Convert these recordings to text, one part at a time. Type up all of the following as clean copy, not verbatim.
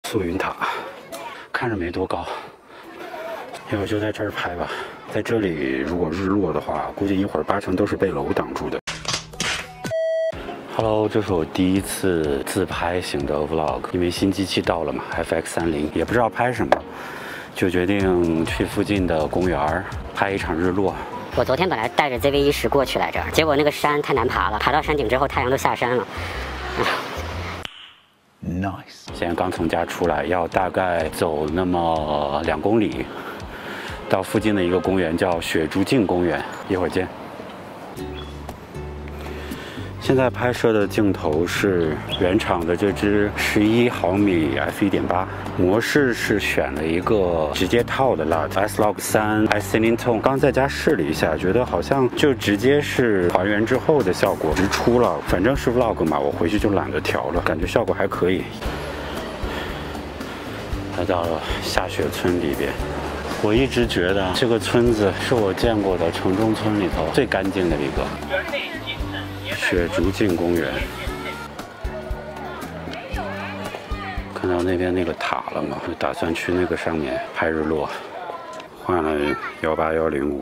素云塔，看着没多高，要不就在这儿拍吧。在这里，如果日落的话，估计一会儿8成都是被楼挡住的。Hello， 这是我第一次自拍型的 vlog， 因为新机器到了嘛 ，FX30，也不知道拍什么，就决定去附近的公园拍一场日落。 我昨天本来带着 ZV-10过去来着，结果那个山太难爬了，爬到山顶之后太阳都下山了。 Nice。现在刚从家出来，要大概走那么2公里，到附近的一个公园叫雪竹径公园，一会儿见。 现在拍摄的镜头是原厂的这支11毫米 f1.8， 模式是选了一个直接套的 S-Log3 Icylene-Tone， 刚在家试了一下，觉得好像就直接是还原之后的效果直出了，反正是 Vlog 嘛，我回去就懒得调了，感觉效果还可以。来到了下雪村里边，我一直觉得这个村子是我见过的城中村里头最干净的一个。 雪竹径公园，看到那边那个塔了吗？就打算去那个上面拍日落，换了18105。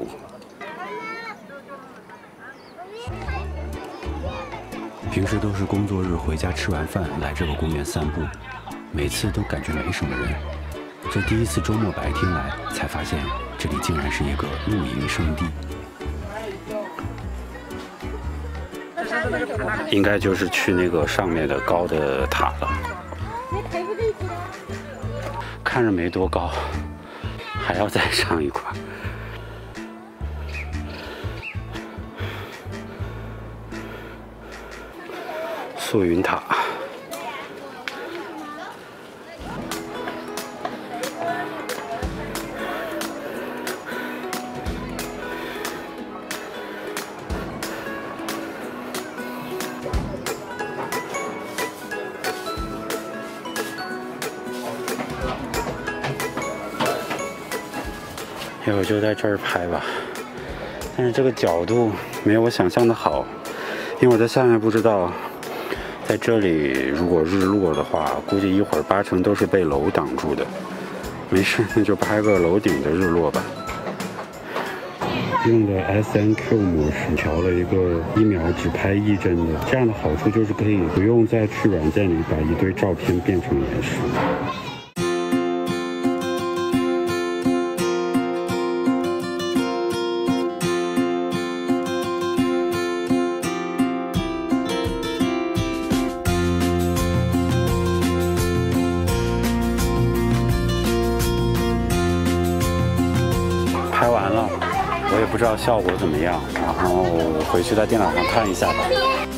平时都是工作日回家吃完饭来这个公园散步，每次都感觉没什么人。这第一次周末白天来，才发现这里竟然是一个露营圣地。 应该就是去那个上面的高的塔了，看着没多高，还要再上一块。素云塔。 要不就在这儿拍吧，但是这个角度没有我想象的好，因为我在下面不知道，在这里如果日落的话，估计一会儿8成都是被楼挡住的。没事，那就拍个楼顶的日落吧。用的 SNQ 模式调了一个1秒只拍1帧的，这样的好处就是可以不用再去软件里把一堆照片变成延时。 拍完了，我也不知道效果怎么样，然后回去在电脑上看一下吧。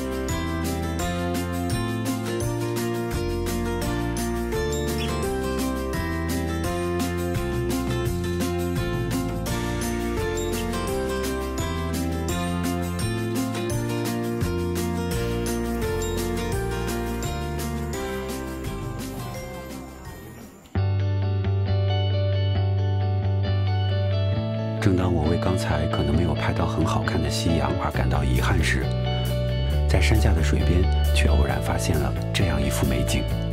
正当我为刚才可能没有拍到很好看的夕阳而感到遗憾时，在山下的水边却偶然发现了这样一幅美景。